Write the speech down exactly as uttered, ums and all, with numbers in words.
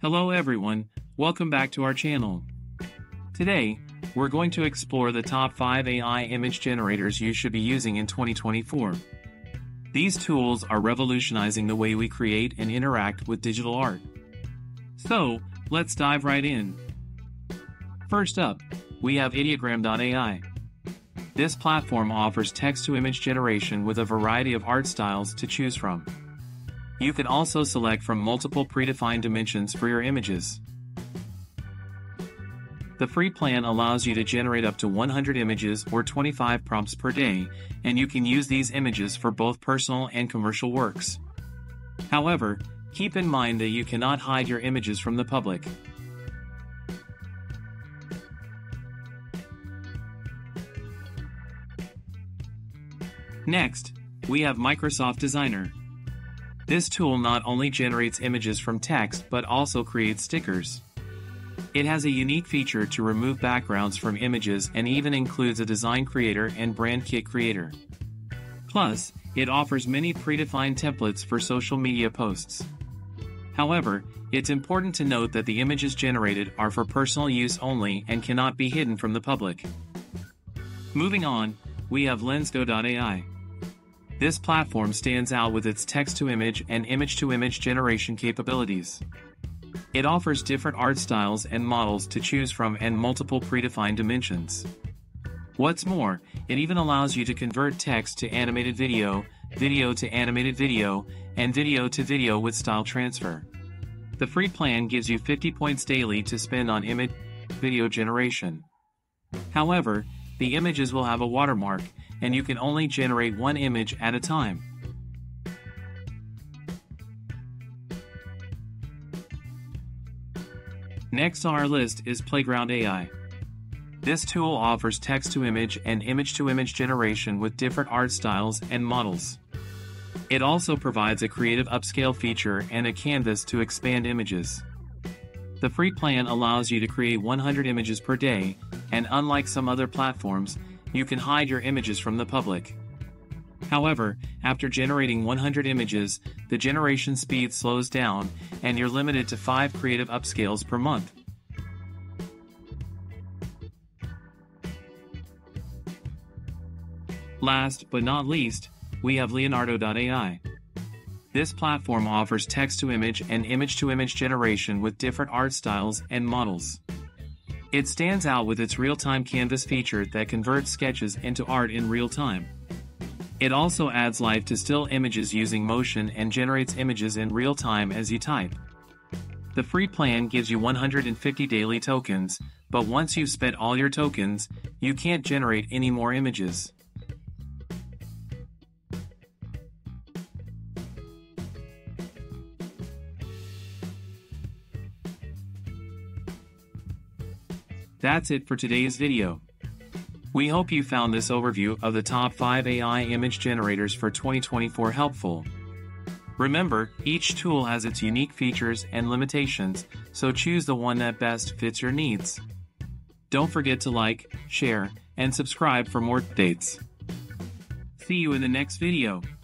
Hello everyone, welcome back to our channel. Today, we're going to explore the top five A I image generators you should be using in twenty twenty-four. These tools are revolutionizing the way we create and interact with digital art. So, let's dive right in. First up, we have Ideogram dot A I. This platform offers text-to-image generation with a variety of art styles to choose from. You can also select from multiple predefined dimensions for your images. The free plan allows you to generate up to one hundred images or twenty-five prompts per day, and you can use these images for both personal and commercial works. However, keep in mind that you cannot hide your images from the public. Next, we have Microsoft Designer. This tool not only generates images from text but also creates stickers. It has a unique feature to remove backgrounds from images and even includes a design creator and brand kit creator. Plus, it offers many predefined templates for social media posts. However, it's important to note that the images generated are for personal use only and cannot be hidden from the public. Moving on, we have Lensgo dot A I. This platform stands out with its text-to-image and image-to-image generation capabilities. It offers different art styles and models to choose from and multiple predefined dimensions. What's more, it even allows you to convert text to animated video, video to animated video, and video to video with style transfer. The free plan gives you fifty points daily to spend on image video generation. However, the images will have a watermark, and you can only generate one image at a time. Next on our list is plagroundAI. This tool offers text-to-image and image-to-image generation with different art styles and models. It also provides a creative upscale feature and a canvas to expand images. The free plan allows you to create one hundred images per day, and unlike some other platforms, you can hide your images from the public. However, after generating one hundred images, the generation speed slows down, and you're limited to five creative upscales per month. Last but not least, we have Leonardo dot A I. This platform offers text-to-image and image-to-image generation with different art styles and models. It stands out with its real-time canvas feature that converts sketches into art in real time. It also adds life to still images using motion and generates images in real time as you type. The free plan gives you one hundred fifty daily tokens, but once you've spent all your tokens, you can't generate any more images. That's it for today's video. We hope you found this overview of the top five A I image generators for twenty twenty-four helpful. Remember, each tool has its unique features and limitations, so choose the one that best fits your needs. Don't forget to like, share, and subscribe for more updates. See you in the next video.